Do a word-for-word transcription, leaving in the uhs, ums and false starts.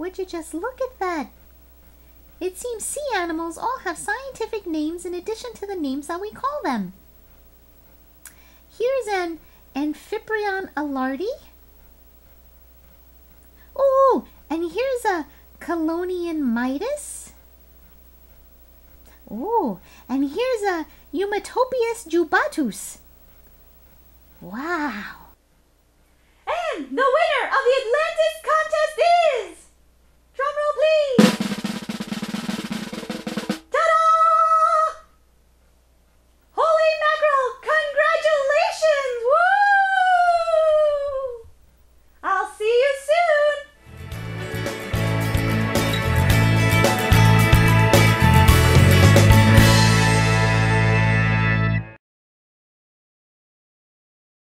would you just look at that? It seems sea animals all have scientific names in addition to the names that we call them. Here's an Amphiprion alardi. Oh, and here's a Colonian Midas. Oh, and here's a Eumetopius jubatus. Wow. And the winner